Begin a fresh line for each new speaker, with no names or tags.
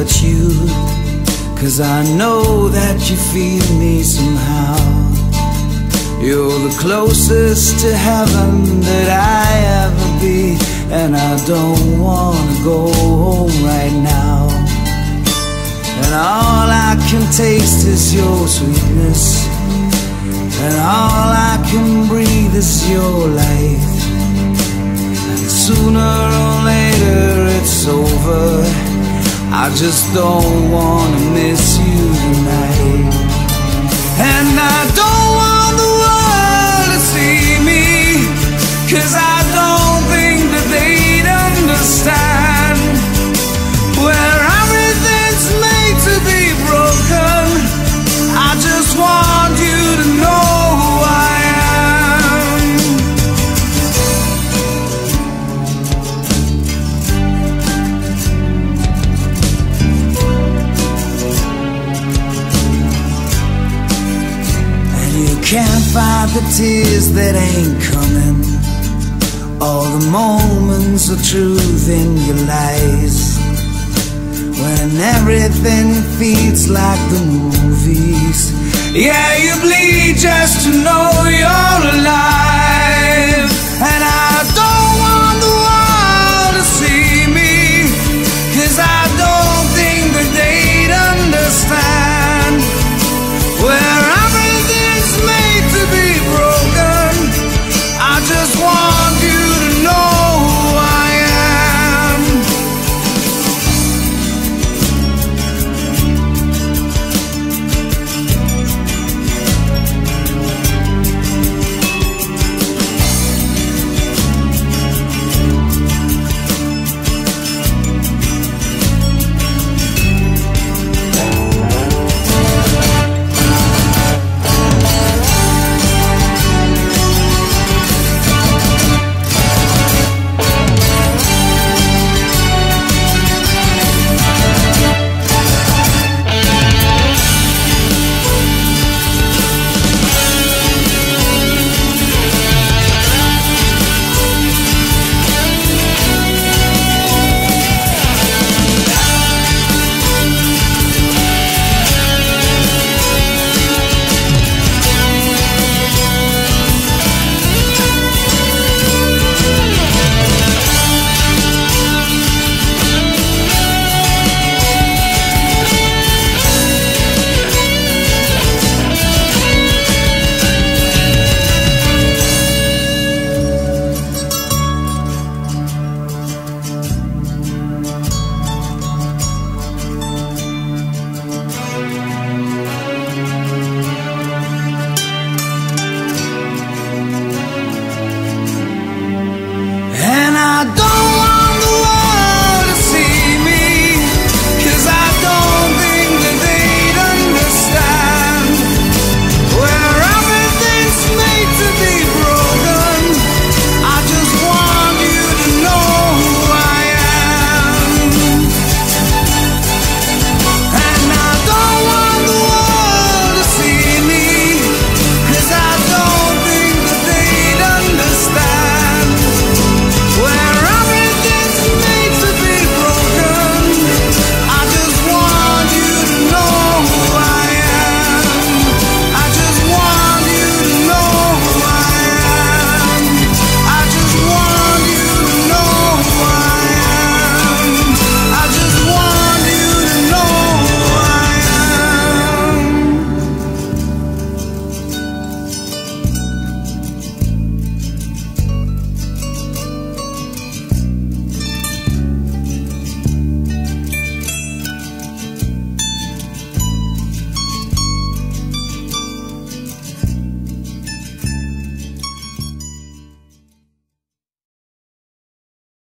hurt you, 'cause I know that you feel me somehow. You're the closest to heaven that I ever be, and I don't wanna go home right now. And all I can taste is your sweetness, and all I can breathe is your life. And sooner or later it's over, I just don't wanna miss you tonight. And I don't want the world to see me, 'cause I don't think that they'd understand. Where everything's made to be broken, I just want you to know who I am. And you can't fight the tears that ain't coming, all the moments of truth in your lies, when everything feels like the movies. Yeah, you bleed just to know you're alive. And I